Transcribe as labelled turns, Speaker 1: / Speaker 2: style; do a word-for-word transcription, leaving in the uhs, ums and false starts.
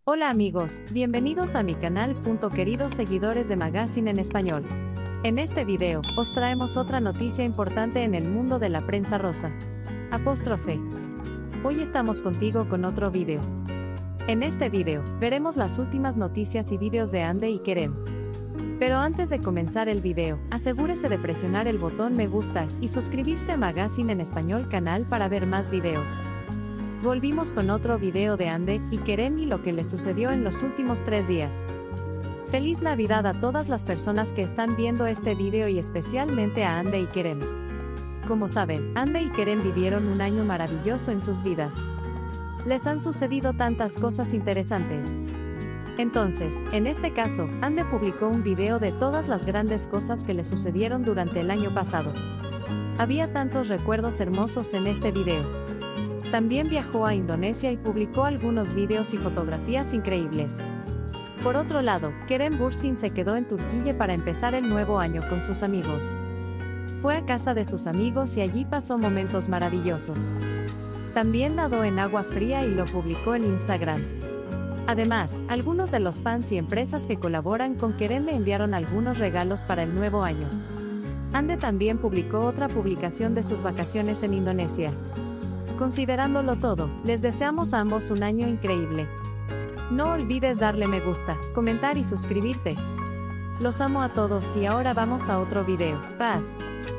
Speaker 1: Hola amigos, bienvenidos a mi canal. Queridos seguidores de Magazine en Español. En este video, os traemos otra noticia importante en el mundo de la prensa rosa. Apóstrofe. Hoy estamos contigo con otro video. En este video, veremos las últimas noticias y vídeos de Ande y Kerem. Pero antes de comenzar el video, asegúrese de presionar el botón me gusta y suscribirse a Magazine en Español canal para ver más videos. Volvimos con otro video de Ande y Kerem y lo que les sucedió en los últimos tres días. Feliz Navidad a todas las personas que están viendo este video y especialmente a Ande y Kerem. Como saben, Ande y Kerem vivieron un año maravilloso en sus vidas. Les han sucedido tantas cosas interesantes. Entonces, en este caso, Ande publicó un video de todas las grandes cosas que le sucedieron durante el año pasado. Había tantos recuerdos hermosos en este video. También viajó a Indonesia y publicó algunos videos y fotografías increíbles. Por otro lado, Kerem Bürsin se quedó en Turquía para empezar el nuevo año con sus amigos. Fue a casa de sus amigos y allí pasó momentos maravillosos. También nadó en agua fría y lo publicó en Instagram. Además, algunos de los fans y empresas que colaboran con Kerem le enviaron algunos regalos para el nuevo año. Ande también publicó otra publicación de sus vacaciones en Indonesia. Considerándolo todo, les deseamos a ambos un año increíble. No olvides darle me gusta, comentar y suscribirte. Los amo a todos y ahora vamos a otro video. Paz.